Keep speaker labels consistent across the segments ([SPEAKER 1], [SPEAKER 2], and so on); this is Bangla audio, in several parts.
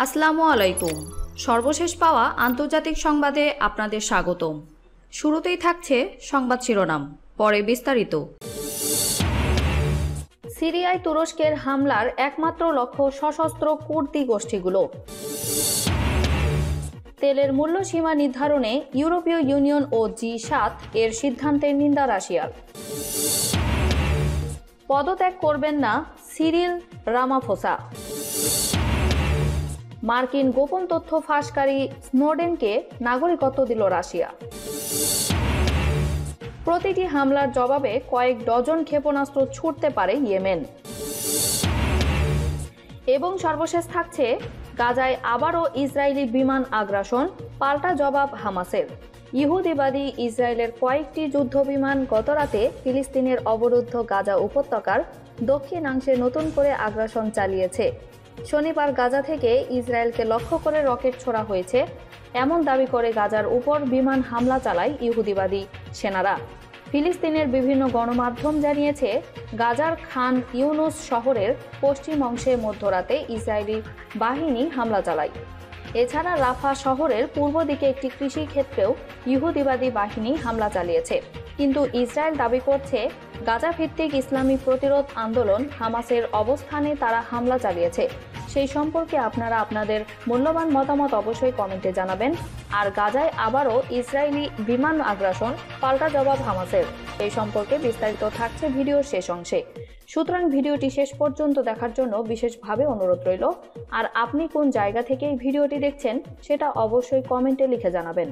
[SPEAKER 1] আসসালামু আলাইকুম। সর্বশেষ পাওয়া আন্তর্জাতিক সংবাদে আপনাদের স্বাগতম। শুরুতেই থাকছে সংবাদ শিরোনাম, পরে বিস্তারিত। সিরিয়ায় তুরস্কের হামলার একমাত্র লক্ষ্য সশস্ত্র কুর্দি গোষ্ঠীগুলো। তেলের মূল্য সীমা নির্ধারণে ইউরোপীয় ইউনিয়ন ও জি7 এর সিদ্ধান্তের নিন্দা রাশিয়ার। পদত্যাগ করবেন না সিরিল রামাফোসা। মার্কিন গোপন তথ্য ফাঁসকারী স্নোডেনকে নাগরিকত্ব দিল রাশিয়া। প্রতিটি হামলার জবাবে কয়েক ডজন ক্ষেপণাস্ত্র ছুটতে পারে ইয়েমেন। এবং সর্বশেষ থাকছে গাজায় আবারও ইসরায়েলি বিমান আগ্রাসন, পাল্টা জবাব হামাসের। ইহুদিবাদী ইসরায়েলের কয়েকটি যুদ্ধবিমান গতরাতে ফিলিস্তিনের অবরুদ্ধ গাজা উপত্যকার দক্ষিণাংশে নতুন করে আগ্রাসন চালিয়েছে। শনিবার গাজা থেকে ইসরায়েলকে লক্ষ্য করে রকেট ছোড়া হয়েছে এমন দাবি করে গাজার উপর বিমান হামলা চালায় ইহুদিবাদী সেনারা। ফিলিস্তিনের বিভিন্ন গণমাধ্যম জানিয়েছে, গাজার খান ইউনুস শহরের পশ্চিম অংশে মধ্যরাতে ইসরায়েলি বাহিনী হামলা চালায়। এছাড়া রাফা শহরের পূর্ব দিকে একটি কৃষি ক্ষেত্রেও ইহুদিবাদী বাহিনী হামলা চালিয়েছে। কিন্তু ইসরায়েল দাবি করছে, গাজা ভিত্তিক ইসলামী প্রতিরোধ আন্দোলন হামাসের অবস্থানে তারা হামলা চালিয়েছে। সেই সম্পর্কে আপনারা আপনাদের মূল্যবান মতামত অবশ্যই কমেন্টে জানাবেন। আর গাজায় আবারও ইসরায়েলি বিমান আগ্রাসন, পাল্টা জবাব হামাসের, এই সম্পর্কে বিস্তারিত থাকছে ভিডিওর শেষ অংশে। সুতরাং ভিডিওটি শেষ পর্যন্ত দেখার জন্য বিশেষভাবে অনুরোধ রইল। আর আপনি কোন জায়গা থেকে এই ভিডিওটি দেখছেন সেটা অবশ্যই কমেন্টে লিখে জানাবেন।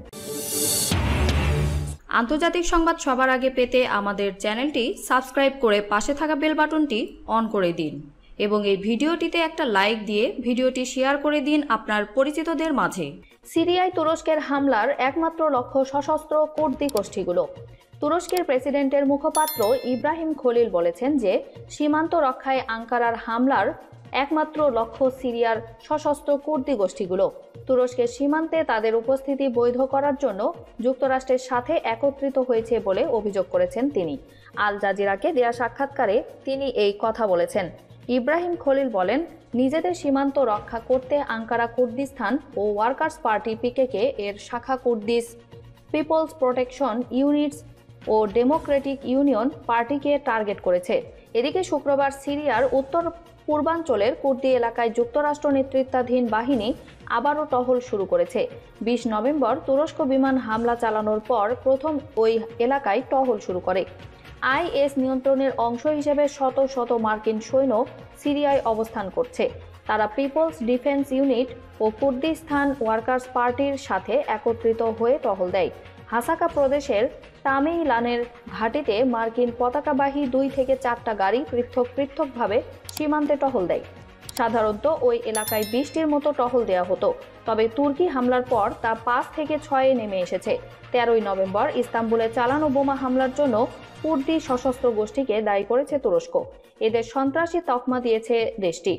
[SPEAKER 1] আন্তর্জাতিক সংবাদ সবার আগে পেতে আমাদের চ্যানেলটি সাবস্ক্রাইব করে পাশে থাকা বেল বাটনটি অন করে দিন এবং এই ভিডিওটিতে একটা লাইক দিয়ে ভিডিওটি শেয়ার করে দিন আপনার পরিচিতদের মাঝে। সিরিয়ায় তুরস্কের হামলার একমাত্র লক্ষ্য সশস্ত্র কুর্দি গোষ্ঠীগুলো। তুরস্কের প্রেসিডেন্টের মুখপাত্র ইব্রাহিম খলিল বলেছেন যে, সীমান্ত রক্ষায় আঙ্কারার হামলার একমাত্র লক্ষ্য সিরিয়ার সশস্ত্র কুর্দি গোষ্ঠীগুলো। তুরস্কের সীমান্তে তাদের উপস্থিতি বৈধ করার জন্য যুক্তরাষ্ট্রের সাথে একত্রিত হয়েছে বলে অভিযোগ করেছেন তিনি। আল জাজিরাকে দেয়া সাক্ষাৎকারে তিনি এই কথা বলেছেন। ইব্রাহিম খলিল বলেন, নিজেদের সীমান্ত রক্ষা করতে আঙ্কারা কুর্দিস্তান ও ওয়ার্কার্স পার্টি পিকেকে এর শাখা কুর্দিস পিপলস প্রোটেকশন ইউনিটস ও ডেমোক্রেটিক ইউনিয়ন পার্টিকে টার্গেট করেছে। এদিকে শুক্রবার সিরিয়ার উত্তর পূর্বাঞ্চলের কুর্দি এলাকায় যুক্তরাষ্ট্র নেতৃত্বাধীন বাহিনী আবারও টহল শুরু করেছে। 20 নভেম্বর তুরস্ক বিমান হামলা চালানোর পর প্রথম ওই এলাকায় টহল শুরু করে। আইএস নিয়ন্ত্রণের অংশ হিসেবে শত শত মার্কিন সৈন্য সিরিয়ায় অবস্থান করছে। তারা পিপলস ডিফেন্স ইউনিট ও কুর্দিস্তান ওয়ার্কার্স পার্টির সাথে একত্রিত হয়ে টহল দেয়। হাসাকা প্রদেশের তামেইলানের ঘাটিতে মার্কিন পতাকাবাহী 2 থেকে 4টা গাড়ি পৃথকভাবে সীমান্তে টহল দেয়। সাধারণত ওই এলাকায় 20টির মতো টহল দেওয়া হতো, তবে তুর্কি হামলার পর তা 5 থেকে 6-এ নেমে এসেছে। 13 নভেম্বর ইস্তাম্বুলে চালানো বোমা হামলার জন্য কুর্দি সশস্ত্র গোষ্ঠীকে দায়ী করেছে তুরস্ক। এদের সন্ত্রাসী তকমা দিয়েছে দেশটি।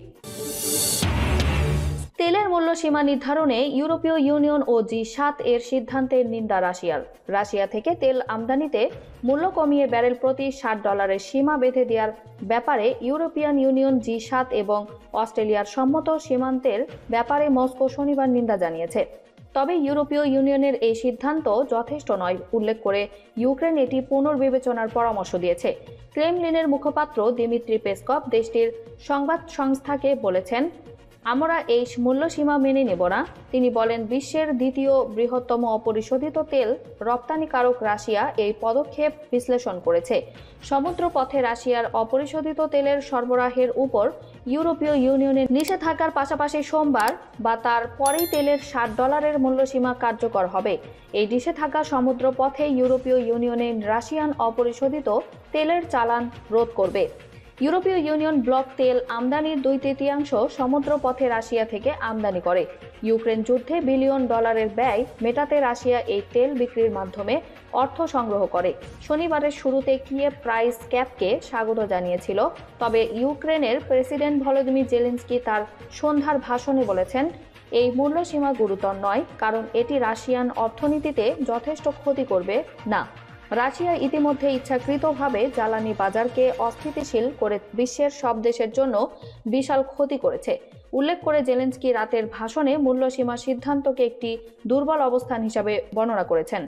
[SPEAKER 1] তেলের মূল্য সীমা নির্ধারণে ইউরোপীয় ইউনিয়ন ও জি7 এর সিদ্ধান্তের নিন্দা রাশিয়ার। রাশিয়া থেকে তেল আমদানিতে মূল্য কমিয়ে ব্যারেল প্রতি $60 সীমা বেঁধে দেওয়ার ব্যাপারে ইউরোপিয়ান ইউনিয়ন, জি7 এবং অস্ট্রেলিয়ার সম্মত সীমান্তের ব্যাপারে মস্কো শনিবার নিন্দা জানিয়েছে। তবে ইউরোপীয় ইউনিয়নের এই সিদ্ধান্ত যথেষ্ট নয় উল্লেখ করে ইউক্রেন এটি পুনর্বিবেচনার পরামর্শ দিয়েছে। ক্রেমলিনের মুখপাত্র দিমিত্রি পেসকভ দেশটির সংবাদ সংস্থাকে বলেছেন, আমরা এই মূল্যসীমা মেনে নেব না। তিনি বলেন, বিশ্বের দ্বিতীয় বৃহত্তম অপরিশোধিত তেল রপ্তানিকারক রাশিয়া এই পদক্ষেপ বিশ্লেষণ করেছে। সমুদ্র পথে রাশিয়ার অপরিশোধিত তেলের সরবরাহের উপর ইউরোপীয় ইউনিয়নের নিষেধাজ্ঞার পাশাপাশি সোমবার বা তার পরেই তেলের $60 মূল্যসীমা কার্যকর হবে। এই নিষেধাজ্ঞা সমুদ্র পথে ইউরোপীয় ইউনিয়নে রাশিয়ান অপরিশোধিত তেলের চালান রোধ করবে। ইউরোপীয় ইউনিয়ন ব্লক তেল আমদানির 2/3 সমুদ্র পথে রাশিয়া থেকে আমদানি করে। ইউক্রেন যুদ্ধে $1 বিলিয়ন ব্যয় মেটাতে রাশিয়া এই তেল বিক্রির মাধ্যমে অর্থ সংগ্রহ করে। শনিবারের শুরুতে কিয়েভ প্রাইস ক্যাপকে স্বাগত জানিয়েছিল, তবে ইউক্রেনের প্রেসিডেন্ট ভলোদিমির জেলেনস্কি তার সন্ধ্যার ভাষণে বলেছেন, এই মূল্যসীমা গুরুতর নয়, কারণ এটি রাশিয়ান অর্থনীতিতে যথেষ্ট ক্ষতি করবে না। রাশিয়া ইতিমধ্যে ইচ্ছাকৃতভাবে জ্বালানি বাজারকে অস্থিতিশীল করে বিশ্বের সব দেশের জন্য বিশাল ক্ষতি করেছে। উল্লেখ করে জেলেনস্কি রাতের ভাষণে মূল্যসীমা সিদ্ধান্তকে একটি দুর্বল অবস্থান হিসাবে বর্ণনা করেছেন।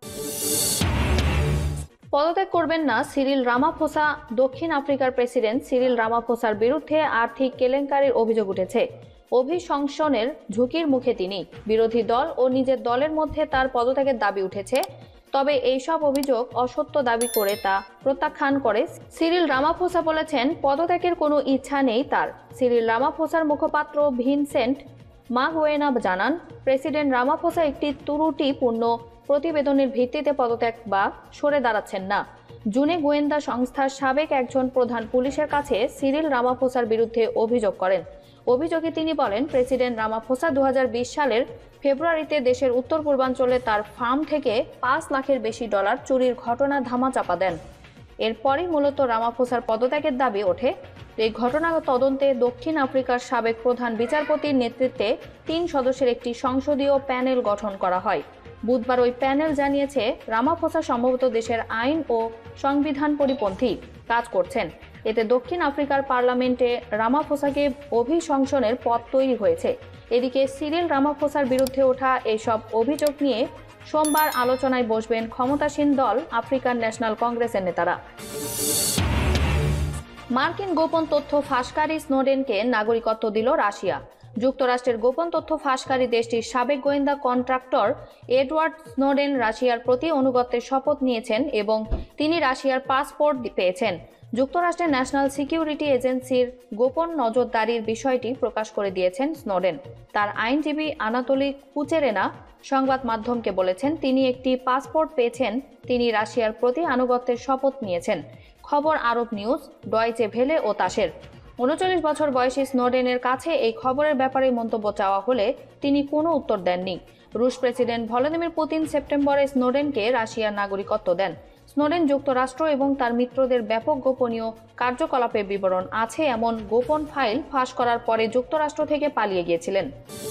[SPEAKER 1] পদত্যাগ করবেন না সিরিল রামাফোসা। দক্ষিণ আফ্রিকার প্রেসিডেন্ট সিরিল রামাফোসার বিরুদ্ধে আর্থিক কেলেঙ্কারির অভিযোগ উঠেছে। অভিশংসনের ঝুঁকির মুখে তিনি। বিরোধী দল ও নিজের দলের মধ্যে তার পদত্যাগের দাবি উঠেছে, তবে এইসব অভিযোগ অসত্য দাবি করে তা প্রত্যাখ্যান করে সিরিল রামাফোসা বলেছেন, পদত্যাগের কোনো ইচ্ছা নেই তার। সিরিল রামাফোসার মুখপাত্র ভিনসেন্ট মাগুয়েনা জানান, প্রেসিডেন্ট রামাফোসা একটি ত্রুটিপূর্ণ প্রতিবেদনের ভিত্তিতে পদত্যাগ বা সরে দাঁড়াচ্ছেন না। জুনে গোয়েন্দা সংস্থার সাবেক একজন প্রধান পুলিশের কাছে সিরিল রামাফোসার বিরুদ্ধে অভিযোগ করেন। অভিযোগে তিনি বলেন, প্রেসিডেন্ট রামাফোসা 2020 সালের ফেব্রুয়ারিতে দেশের উত্তর পূর্বাঞ্চলে তার ফার্ম থেকে 5 লাখের বেশি ডলার চুরির ঘটনা ধামাচাপা দেন। এরপরই মূলত রামাফোসার পদত্যাগের দাবি ওঠে। এই ঘটনা তদন্তে দক্ষিণ আফ্রিকার সাবেক প্রধান বিচারপতির নেতৃত্বে 3 সদস্যের একটি সংসদীয় প্যানেল গঠন করা হয়। বুধবার ওই প্যানেল জানিয়েছে, রামাফোসা সম্ভবত দেশের আইন ও সংবিধান পরিপন্থী কাজ করছেন। এতে দক্ষিণ আফ্রিকার পার্লামেন্টে রামাফোসাকে অভিশংসনের পথ তৈরি হয়েছে। এদিকে সিরিল রামাফোসার বিরুদ্ধে ওঠা এইসব অভিযোগ নিয়ে সোমবার আলোচনায় বসবেন ক্ষমতাসীন দল আফ্রিকান ন্যাশনাল কংগ্রেসের নেতারা। মার্কিন গোপন তথ্য ফাঁসকারী স্নোডেনকে নাগরিকত্ব দিল রাশিয়া। যুক্তরাষ্ট্রের গোপন তথ্য ফাঁসকারী দেশটির সাবেক গোয়েন্দা কন্ট্রাক্টর এডওয়ার্ড স্নোডেন রাশিয়ার প্রতি আনুগত্যের শপথ নিয়েছেন এবং তিনি রাশিয়ার পাসপোর্ট পেয়েছেন। যুক্তরাষ্ট্রের ন্যাশনাল সিকিউরিটি এজেন্সির গোপন নজরদারির বিষয়টি প্রকাশ করে দিয়েছেন স্নোডেন। তার আইনজীবী আনাতোলি কুচেরেনা সংবাদ মাধ্যমকে বলেছেন, তিনি একটি পাসপোর্ট পেয়েছেন, তিনি রাশিয়ার প্রতি আনুগত্যের শপথ নিয়েছেন। খবর আরব নিউজ, ডয়েচে ভেলে ও তাসের। 39 বছর বয়সী স্নোডেনের কাছে এই খবরের ব্যাপারে মন্তব্য চাওয়া হলে তিনি কোনো উত্তর দেননি। রুশ প্রেসিডেন্ট ভলোদিমির পুতিন সেপ্টেম্বরে স্নোডেনকে রাশিয়ার নাগরিকত্ব দেন। স্নোডেন যুক্তরাষ্ট্র এবং তার মিত্রদের ব্যাপক গোপনীয় কার্যকলাপের বিবরণ আছে এমন গোপন ফাইল ফাঁস করার পরে যুক্তরাষ্ট্র থেকে পালিয়ে গিয়েছিলেন।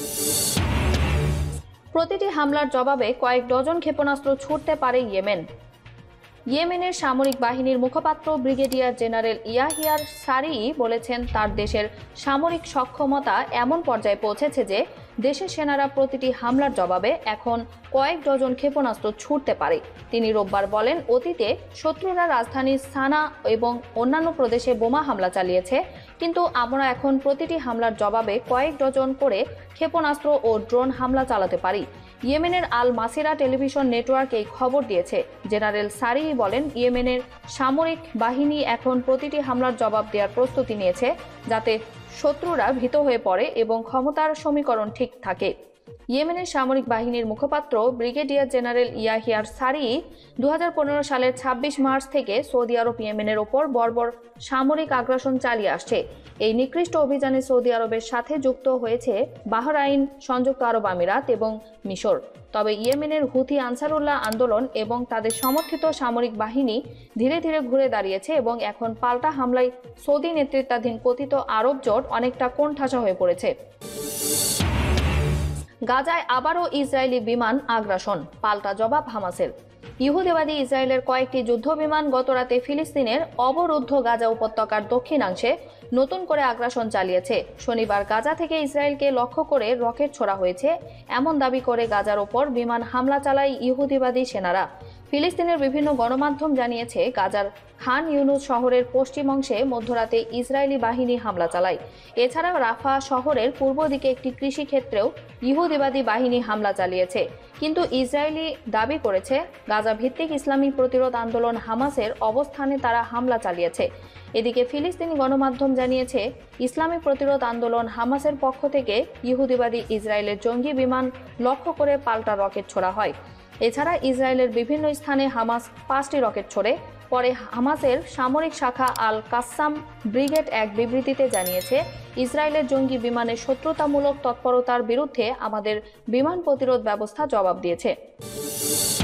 [SPEAKER 1] প্রতিটি হামলার জবাবে কয়েক ডজন ক্ষেপণাস্ত্র ছুড়তে পারে ইয়েমেন। ইয়েমেনের সামরিক বাহিনীর মুখপাত্র ব্রিগেডিয়ার জেনারেল ইয়াহিয়ার সারিই বলেছেন, তার দেশের সামরিক সক্ষমতা এমন পর্যায়ে পৌঁছেছে যে দেশের সেনারা প্রতিটি হামলার জবাবে এখন কয়েক ডজন ক্ষেপণাস্ত্র ছুড়তে পারে। তিনি রোববার বলেন, অতীতে শত্রুরা রাজধানী সানা এবং অন্যান্য প্রদেশে বোমা হামলা চালিয়েছে, কিন্তু আমরা এখন প্রতিটি হামলার জবাবে কয়েক ডজন করে ক্ষেপণাস্ত্র ও ড্রোন হামলা চালাতে পারি। ইয়েমেনের আল মাসিরা টেলিভিশন নেটওয়ার্ক এই খবর দিয়েছে। জেনারেল সারিই বলেন, ইয়েমেনের সামরিক বাহিনী এখন প্রতিটি হামলার জবাব দেওয়ার প্রস্তুতি নিয়েছে, যাতে শত্রুরা ভীত হয়ে পড়ে এবং ক্ষমতার সমীকরণ ঠিক থাকে। ইয়েমেনের সামরিক বাহিনীর মুখপাত্র ব্রিগেডিয়ার জেনারেল ইয়াহিয়ার সারিই 2015 সালের 26 মার্চ থেকে সৌদি আরব ইয়েমেনের ওপর বর্বর সামরিক আগ্রাসন চালিয়ে আসছে। এই নিকৃষ্ট অভিযানে সৌদি আরবের সাথে যুক্ত হয়েছে বাহরাইন, সংযুক্ত আরব আমিরাত এবং মিশর। তবে ইয়েমেনের হুথি আনসারুল্লাহ আন্দোলন এবং তাদের সমর্থিত সামরিক বাহিনী ধীরে ধীরে ঘুরে দাঁড়িয়েছে এবং এখন পাল্টা হামলায় সৌদি নেতৃত্বাধীন কথিত আরব জোট অনেকটা কোণঠাসা হয়ে পড়েছে। গাজায় আবারও ইসরায়েলি বিমান আগ্রাসন, পাল্টা জবাব হামাসের। ইহুদিবাদী ইসরায়েলের কয়েকটি যুদ্ধ বিমান গতরাতে ফিলিস্তিনের অবরুদ্ধ গাজা উপত্যকার দক্ষিণাংশে নতুন করে আগ্রাসন চালিয়েছে। শনিবার গাজা থেকে ইসরায়েলকে লক্ষ্য করে রকেট ছোড়া হয়েছে এমন দাবি করে গাজার ওপর বিমান হামলা চালায় ইহুদিবাদী সেনারা। ফিলিস্তিনের বিভিন্ন গণমাধ্যম জানিয়েছে, গাজার খান ইউনুস শহরের পশ্চিম অংশে মধ্যরাতে ইসরায়েলি বাহিনী হামলা চালায়। এছাড়া রাফা শহরের পূর্ব দিকে একটি কৃষি ক্ষেত্রেও ইহুদিবাদী বাহিনী হামলা চালিয়েছে। কিন্তু ইসরায়েলি দাবি করেছে, গাজা ভিত্তিক ইসলামী প্রতিরোধ আন্দোলন হামাসের অবস্থানে তারা হামলা চালিয়েছে। এদিকে ফিলিস্তিনি গণমাধ্যম জানিয়েছে, ইসলামী প্রতিরোধ আন্দোলন হামাসের পক্ষ থেকে ইহুদিবাদী ইসরায়েলের জঙ্গি বিমান লক্ষ্য করে পাল্টা রকেট ছোড়া হয়। এছাড়া ইসরায়েলের বিভিন্ন স্থানে হামাস 5টি রকেট ছোড়ে। পরে হামাসের সামরিক শাখা আল কাসাম ব্রিগেড এক বিবৃতিতে জানিয়েছে, ইসরায়েলের জঙ্গি বিমানের শত্রুতামূলক তৎপরতার বিরুদ্ধে আমাদের বিমান প্রতিরোধ ব্যবস্থা জবাব দিয়েছে।